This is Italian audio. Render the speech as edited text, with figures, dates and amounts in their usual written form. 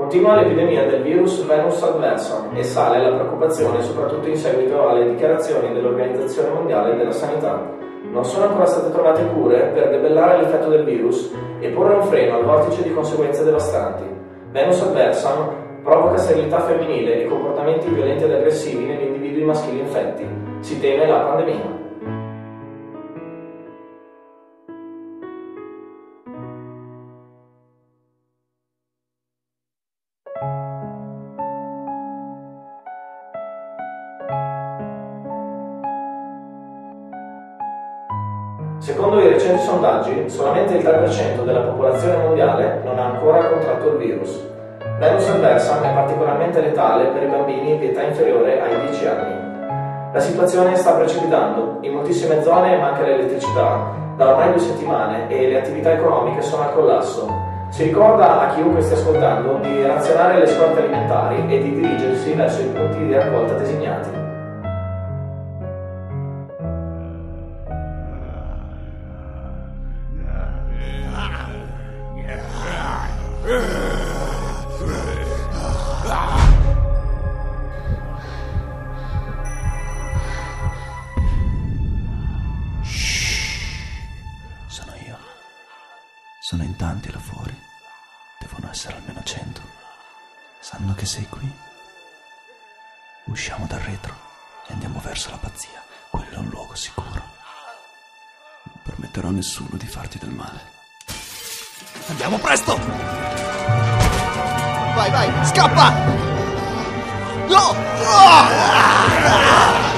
Continua l'epidemia del virus Venus adversam e sale la preoccupazione soprattutto in seguito alle dichiarazioni dell'Organizzazione Mondiale della Sanità. Non sono ancora state trovate cure per debellare l'effetto del virus e porre un freno al vortice di conseguenze devastanti. Venus adversam provoca sterilità femminile e comportamenti violenti ed aggressivi negli individui maschili infetti. Si teme la pandemia. Secondo i recenti sondaggi, solamente il 3% della popolazione mondiale non ha ancora contratto il virus. Venus adversam è particolarmente letale per i bambini di età inferiore ai 10 anni. La situazione sta precipitando, in moltissime zone manca l'elettricità da ormai 2 settimane e le attività economiche sono al collasso. Si ricorda a chiunque stia ascoltando di razionare le scorte alimentari e di dirigersi verso i punti di raccolta designati. Sono io. Sono in tanti là fuori. Devono essere almeno 100. Sanno che sei qui. Usciamo dal retro e andiamo verso la pazzia. Quello è un luogo sicuro. Non permetterò a nessuno di farti del male. Andiamo presto! Vai, vai, scappa! No!